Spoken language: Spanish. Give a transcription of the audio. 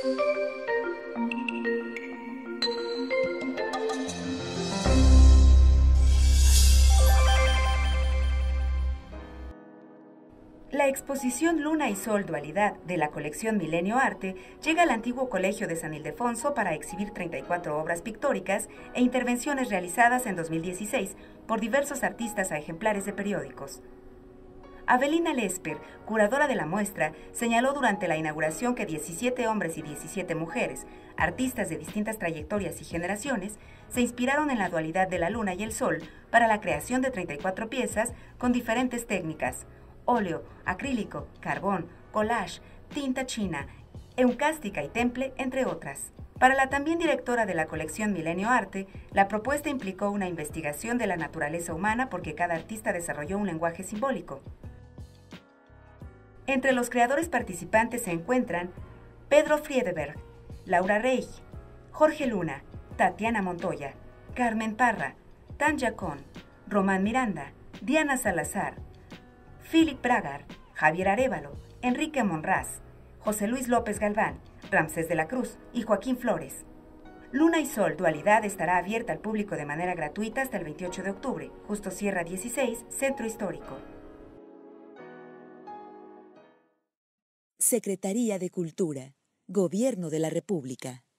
La exposición Luna y Sol Dualidad de la colección Milenio Arte llega al antiguo Colegio de San Ildefonso para exhibir 34 obras pictóricas e intervenciones realizadas en 2016 por diversos artistas a ejemplares de periódicos. Avelina Lesper, curadora de la muestra, señaló durante la inauguración que 17 hombres y 17 mujeres, artistas de distintas trayectorias y generaciones, se inspiraron en la dualidad de la luna y el sol para la creación de 34 piezas con diferentes técnicas: óleo, acrílico, carbón, collage, tinta china, encástica y temple, entre otras. Para la también directora de la colección Milenio Arte, la propuesta implicó una investigación de la naturaleza humana porque cada artista desarrolló un lenguaje simbólico. Entre los creadores participantes se encuentran Pedro Friedeberg, Laura Reich, Jorge Luna, Tatiana Montoya, Carmen Parra, Tanja Con, Román Miranda, Diana Salazar, Philip Bragar, Javier Arévalo, Enrique Monraz, José Luis López Galván, Ramsés de la Cruz y Joaquín Flores. Luna y Sol Dualidad estará abierta al público de manera gratuita hasta el 28 de octubre, Justo Sierra 16, Centro Histórico. Secretaría de Cultura, Gobierno de la República.